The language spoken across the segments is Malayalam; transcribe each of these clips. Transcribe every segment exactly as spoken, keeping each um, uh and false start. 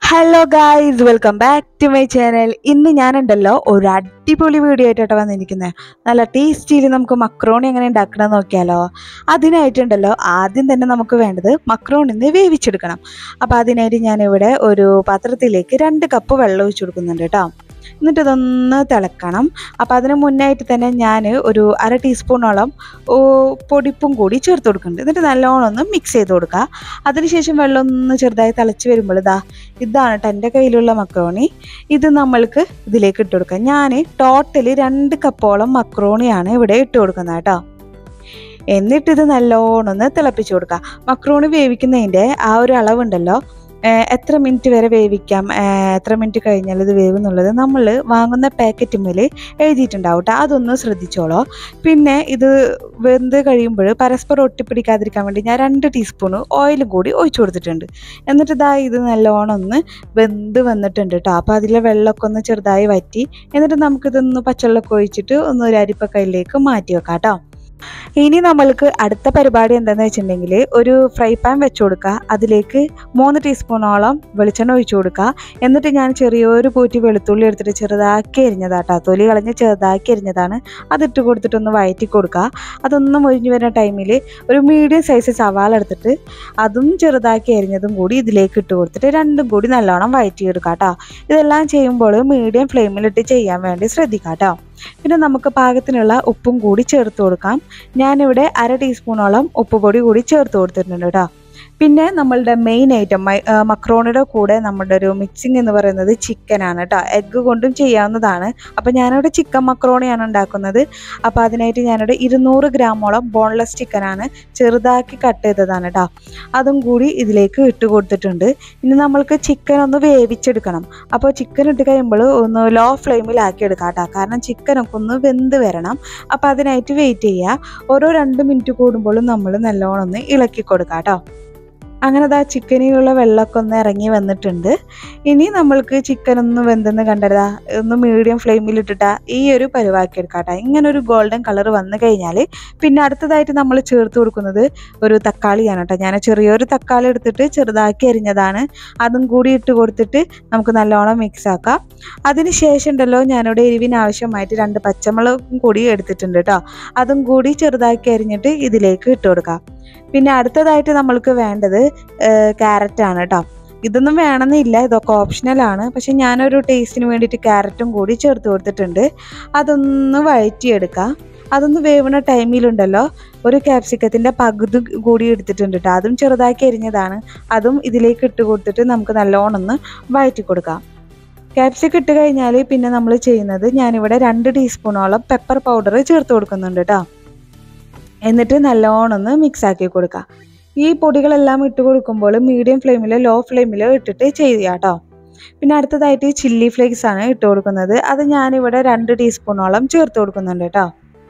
Hello guys, welcome back to my channel. ഇന്ന് ഞാനുണ്ടല്ലോ ഒരു അടിപൊളി വീഡിയോ ആയിട്ടാണ് വന്നിരിക്കുന്നത്. നല്ല ടേസ്റ്റിയിൽ നമുക്ക് മക്രോണി എങ്ങനെ ഉണ്ടാക്കണം നോക്കിയാലോ. അതിനായിട്ടുണ്ടല്ലോ ആദ്യം തന്നെ നമുക്ക് വേണ്ടത് മക്രോണിന്ന് വേവിച്ചെടുക്കണം. അപ്പോൾ അതിനായിട്ട് ഞാനിവിടെ ഒരു പാത്രത്തിലേക്ക് രണ്ട് കപ്പ് വെള്ളം ഒഴിച്ചു കൊടുക്കുന്നുണ്ട് കേട്ടോ. എന്നിട്ട് ഇതൊന്ന് തിളക്കണം. അപ്പോൾ അതിന് മുന്നായിട്ട് തന്നെ ഞാൻ ഒരു അര ടീസ്പൂണോളം പൊടിപ്പും കൂടി ചേർത്ത് കൊടുക്കുന്നുണ്ട്. എന്നിട്ട് നല്ലോണം ഒന്ന് മിക്സ് ചെയ്ത് കൊടുക്കുക. അതിനുശേഷം വെള്ളം ഒന്ന് ചെറുതായി തിളച്ച് വരുമ്പോൾ ഇതാ ഇതാണ് കേട്ടോ എൻ്റെ കയ്യിലുള്ള മക്രോണി. ഇത് നമ്മൾക്ക് ഇതിലേക്ക് ഇട്ട് കൊടുക്കാം. ഞാൻ ടോട്ടല് രണ്ട് കപ്പോളം മക്രോണിയാണ് ഇവിടെ ഇട്ട് കൊടുക്കുന്നത് കേട്ടോ. എന്നിട്ടിത് നല്ലോണം ഒന്ന് തിളപ്പിച്ച് കൊടുക്കുക. മക്രോണി വേവിക്കുന്നതിൻ്റെ ആ ഒരു അളവുണ്ടല്ലോ, എത്ര മിനിറ്റ് വരെ വേവിക്കാം, എത്ര മിനിറ്റ് കഴിഞ്ഞാൽ ഇത് വേവെന്നുള്ളത് നമ്മൾ വാങ്ങുന്ന പാക്കറ്റുമ്മേൽ എഴുതിയിട്ടുണ്ടാവും കേട്ടോ. അതൊന്ന് ശ്രദ്ധിച്ചോളൂ. പിന്നെ ഇത് വെന്ത് കഴിയുമ്പോൾ പരസ്പരം ഒട്ടിപ്പിടിക്കാതിരിക്കാൻ വേണ്ടി ഞാൻ രണ്ട് ടീസ്പൂണ് ഓയിലും കൂടി ഒഴിച്ചു കൊടുത്തിട്ടുണ്ട്. എന്നിട്ട് ഇതാ ഇത് നല്ലോണം ഒന്ന് വെന്ത് വന്നിട്ടുണ്ട് കേട്ടോ. അപ്പോൾ അതിലെ വെള്ളമൊക്കെ ഒന്ന് ചെറുതായി വറ്റി. എന്നിട്ട് നമുക്കിതൊന്ന് പച്ചവെള്ളമൊക്കെ ഒഴിച്ചിട്ട് ഒന്ന് ഒരു അരിപ്പക്കയിലേക്ക് മാറ്റി വെക്കാം കേട്ടോ. ഇനി നമ്മൾക്ക് അടുത്ത പരിപാടി എന്താണെന്ന് വെച്ചിട്ടുണ്ടെങ്കിൽ ഒരു ഫ്രൈ പാൻ വെച്ച് കൊടുക്കുക. അതിലേക്ക് മൂന്ന് ടീസ്പൂണോളം വെളിച്ചെണ്ണ ഒഴിച്ചു കൊടുക്കുക. എന്നിട്ട് ഞാൻ ചെറിയൊരു പൂറ്റി വെളുത്തുള്ളി എടുത്തിട്ട് ചെറുതാക്കി എരിഞ്ഞതാട്ടോ, തൊലി കളഞ്ഞ് ചെറുതാക്കി എരിഞ്ഞതാണ്. അതിട്ട് കൊടുത്തിട്ടൊന്ന് വഴറ്റി കൊടുക്കുക. അതൊന്നും ഒഴിഞ്ഞു വരുന്ന ടൈമിൽ ഒരു മീഡിയം സൈസ് സവാള എടുത്തിട്ട് അതും ചെറുതാക്കി എരിഞ്ഞതും കൂടി ഇതിലേക്ക് ഇട്ട് കൊടുത്തിട്ട് രണ്ടും കൂടി നല്ലോണം വഴറ്റിയെടുക്കുക കേട്ടോ. ഇതെല്ലാം ചെയ്യുമ്പോൾ മീഡിയം ഫ്ലെയിമിലിട്ട് ചെയ്യാൻ വേണ്ടി ശ്രദ്ധിക്കാം കേട്ടോ. പിന്നെ നമുക്ക് പാകത്തിനുള്ള ഉപ്പും കൂടി ചേർത്ത് കൊടുക്കാം. ഞാനിവിടെ അര ടീസ്പൂണോളം ഉപ്പ് പൊടി കൂടി ചേർത്ത് കൊടുത്തിട്ടുണ്ട് കേട്ടോ. പിന്നെ നമ്മളുടെ മെയിൻ ഐറ്റം മക്രോണിയുടെ കൂടെ നമ്മുടെ ഒരു മിക്സിങ് എന്ന് പറയുന്നത് ചിക്കനാണ് കേട്ടോ. എഗ്ഗ് കൊണ്ടും ചെയ്യാവുന്നതാണ്. അപ്പോൾ ഞാനിവിടെ ചിക്കൻ മക്രോണിയാണ് ഉണ്ടാക്കുന്നത്. അപ്പോൾ അതിനായിട്ട് ഞാനിവിടെ ഇരുന്നൂറ് ഗ്രാമോളം ബോൺലെസ് ചിക്കനാണ് ചെറുതാക്കി കട്ട് ചെയ്തതാണ് കേട്ടോ. അതും കൂടി ഇതിലേക്ക് ഇട്ട് കൊടുത്തിട്ടുണ്ട്. ഇനി നമ്മൾക്ക് ചിക്കൻ ഒന്ന് വേവിച്ചെടുക്കണം. അപ്പോൾ ചിക്കൻ ഇട്ട് കഴിയുമ്പോൾ ഒന്ന് ലോ ഫ്ലെയിമിലാക്കി എടുക്കാം കേട്ടോ. കാരണം ചിക്കനൊക്കെ ഒന്ന് വെന്ത് വരണം. അപ്പോൾ അതിനായിട്ട് വെയിറ്റ് ചെയ്യുക. ഓരോ രണ്ട് മിനിറ്റ് കൂടുമ്പോഴും നമ്മൾ നല്ലോണം ഒന്ന് ഇളക്കി കൊടുക്കാം കേട്ടോ. അങ്ങനെ ദാ ചിക്കനിലുള്ള വെള്ളമൊക്കെ ഒന്ന് ഇറങ്ങി വന്നിട്ടുണ്ട്. ഇനി നമ്മൾക്ക് ചിക്കൻ ഒന്ന് വെന്തെന്ന് കണ്ടതാ ഒന്ന് മീഡിയം ഫ്ലെയിമിലിട്ടിട്ടാ ഈ ഒരു പരുവാക്കി എടുക്കാട്ടോ. ഇങ്ങനെ ഒരു ഗോൾഡൻ കളർ വന്നു കഴിഞ്ഞാൽ പിന്നെ അടുത്തതായിട്ട് നമ്മൾ ചേർത്ത് കൊടുക്കുന്നത് ഒരു തക്കാളിയാണ് കേട്ടോ. ഞാൻ ചെറിയൊരു തക്കാളി എടുത്തിട്ട് ചെറുതാക്കി അരിഞ്ഞതാണ്. അതും കൂടി ഇട്ട് കൊടുത്തിട്ട് നമുക്ക് നല്ലോണം മിക്സ് ആക്കാം. അതിന് ശേഷം ഉണ്ടല്ലോ ഞാനിവിടെ എരിവിന് ആവശ്യമായിട്ട് രണ്ട് പച്ചമുളകും കൂടി എടുത്തിട്ടുണ്ട് കേട്ടോ. അതും കൂടി ചെറുതാക്കി അരിഞ്ഞിട്ട് ഇതിലേക്ക് ഇട്ട് കൊടുക്കാം. പിന്നെ അടുത്തതായിട്ട് നമ്മൾക്ക് വേണ്ടത് ക്യാരറ്റാണ് കേട്ടോ. ഇതൊന്നും വേണമെന്നില്ല, ഇതൊക്കെ ഓപ്ഷണലാണ്. പക്ഷെ ഞാനൊരു ടേസ്റ്റിന് വേണ്ടിയിട്ട് ക്യാരറ്റും കൂടി ചേർത്ത് കൊടുത്തിട്ടുണ്ട്. അതൊന്ന് വഴറ്റിയെടുക്കാം. അതൊന്ന് വേവുന്ന ടൈമിലുണ്ടല്ലോ ഒരു ക്യാപ്സിക്കത്തിൻ്റെ പകുതി കൂടി എടുത്തിട്ടുണ്ട് കേട്ടോ. അതും ചെറുതാക്കി എരിഞ്ഞതാണ്. അതും ഇതിലേക്ക് ഇട്ട് കൊടുത്തിട്ട് നമുക്ക് നല്ലോണം ഒന്ന് വഴറ്റി കൊടുക്കാം. ക്യാപ്സിക്കം ഇട്ട് കഴിഞ്ഞാൽ പിന്നെ നമ്മൾ ചെയ്യുന്നത് ഞാനിവിടെ രണ്ട് ടീസ്പൂണോളം പെപ്പർ പൗഡർ ചേർത്ത് കൊടുക്കുന്നുണ്ട് കേട്ടോ. എന്നിട്ട് നല്ലോണം ഒന്ന് മിക്സ് ആക്കി കൊടുക്കുക. ഈ പൊടികളെല്ലാം ഇട്ട് കൊടുക്കുമ്പോൾ മീഡിയം ഫ്ലെയിമിലോ ലോ ഫ്ലെയിമിലോ ഇട്ടിട്ട് ചെയ്യുക കേട്ടോ. പിന്നെ അടുത്തതായിട്ട് ചില്ലി ഫ്ലേക്സ് ആണ് ഇട്ട് കൊടുക്കുന്നത്. അത് ഞാനിവിടെ രണ്ട് ടീസ്പൂണോളം ചേർത്ത് കൊടുക്കുന്നുണ്ട് കേട്ടോ.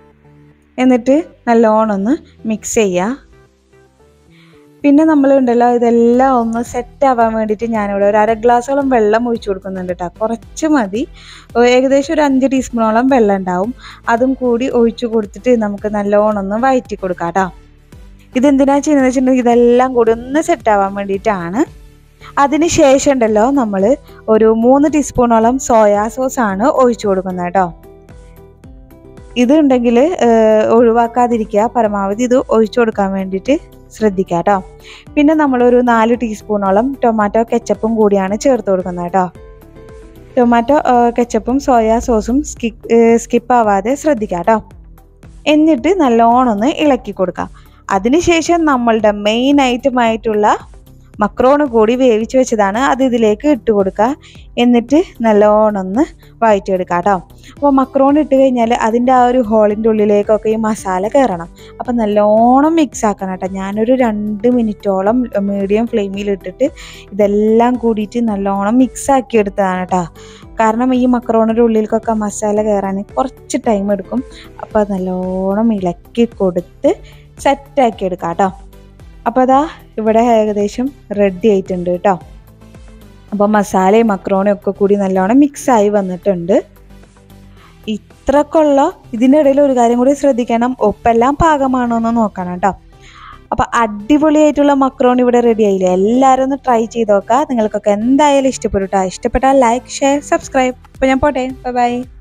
എന്നിട്ട് നല്ലോണം ഒന്ന് മിക്സ് ചെയ്യുക. പിന്നെ നമ്മളുണ്ടല്ലോ ഇതെല്ലാം ഒന്ന് സെറ്റ് ആവാൻ വേണ്ടിയിട്ട് ഞാനിവിടെ ഒരു അര ഗ്ലാസോളം വെള്ളം ഒഴിച്ചു കൊടുക്കുന്നുണ്ട് കേട്ടോ. കുറച്ച് മതി, ഏകദേശം ഒരു അഞ്ച് ടീസ്പൂണോളം വെള്ളം ഉണ്ടാവും. അതും കൂടി ഒഴിച്ചു കൊടുത്തിട്ട് നമുക്ക് നല്ലോണം ഒന്ന് വഴറ്റി കൊടുക്കാം കേട്ടോ. ഇതെന്തിനാണ് ചെയ്യുന്നത് വെച്ചിട്ടുണ്ടെങ്കിൽ ഇതെല്ലാം കൂടി ഒന്ന് സെറ്റ് ആവാൻ വേണ്ടിയിട്ടാണ്. അതിന് ശേഷം ഉണ്ടല്ലോ നമ്മൾ ഒരു മൂന്ന് ടീസ്പൂണോളം സോയാ സോസാണ് ഒഴിച്ചു കൊടുക്കുന്നത് കേട്ടോ. ഇത് ഉണ്ടെങ്കിൽ ഒഴിവാക്കാതിരിക്കുക, പരമാവധി ഇത് ഒഴിച്ചു കൊടുക്കാൻ വേണ്ടിയിട്ട് ശ്രദ്ധിക്കുക കേട്ടോ. പിന്നെ നമ്മളൊരു നാല് ടീസ്പൂണോളം ടൊമാറ്റോ കെച്ചപ്പും കൂടിയാണ് ചേർത്ത് കൊടുക്കുന്നത് കേട്ടോ. ടൊമാറ്റോ കെച്ചപ്പും സോയാ സോസും സ്കിപ്പ് സ്കിപ്പ് ആവാതെ ശ്രദ്ധിക്കുക കേട്ടോ. എന്നിട്ട് നല്ലോണം ഒന്ന് ഇളക്കി കൊടുക്കുക. അതിനുശേഷം നമ്മളുടെ മെയിൻ ഐറ്റമായിട്ടുള്ള മക്രോണ് കൂടി വേവിച്ച് വെച്ചതാണ്, അത് ഇതിലേക്ക് ഇട്ട് കൊടുക്കുക. എന്നിട്ട് നല്ലോണം ഒന്ന് വഴറ്റിയെടുക്കുക കേട്ടോ. അപ്പോൾ മക്രോൺ ഇട്ട് കഴിഞ്ഞാൽ അതിൻ്റെ ആ ഒരു ഹോളിൻ്റെ ഉള്ളിലേക്കൊക്കെ ഈ മസാല കയറണം. അപ്പോൾ നല്ലോണം മിക്സ് ആക്കണം കേട്ടോ. ഞാനൊരു രണ്ട് മിനിറ്റോളം മീഡിയം ഫ്ലെയിമിലിട്ടിട്ട് ഇതെല്ലാം കൂടിയിട്ട് നല്ലോണം മിക്സ് ആക്കി എടുത്തതാണ് കേട്ടോ. കാരണം ഈ മക്രോണിൻ്റെ ഉള്ളിലേക്കൊക്കെ മസാല കയറാൻ കുറച്ച് ടൈം എടുക്കും. അപ്പോൾ നല്ലോണം ഇളക്കി കൊടുത്ത് സെറ്റാക്കി എടുക്കാം കേട്ടോ. അപ്പോൾ അതാ ഇവിടെ ഏകദേശം റെഡി ആയിട്ടുണ്ട് കേട്ടോ. അപ്പോൾ മസാലയും മക്രോണയും ഒക്കെ കൂടി നല്ലോണം മിക്സായി വന്നിട്ടുണ്ട്. ഇത്രക്കുള്ള ഇതിൻ്റെ ഇടയിൽ ഒരു കാര്യം കൂടി ശ്രദ്ധിക്കണം, ഉപ്പെല്ലാം പാകമാണോ എന്ന് നോക്കണം കേട്ടോ. അപ്പോൾ അടിപൊളിയായിട്ടുള്ള മക്രോണി ഇവിടെ റെഡി ആയില്ലേ. എല്ലാവരും ഒന്ന് ട്രൈ ചെയ്ത് നോക്കുക. നിങ്ങൾക്കൊക്കെ എന്തായാലും ഇഷ്ടപ്പെടും കേട്ടോ. ഇഷ്ടപ്പെട്ടാൽ ലൈക്ക്, ഷെയർ, സബ്സ്ക്രൈബ്. അപ്പോൾ ഞാൻ പോട്ടെ. Bye by.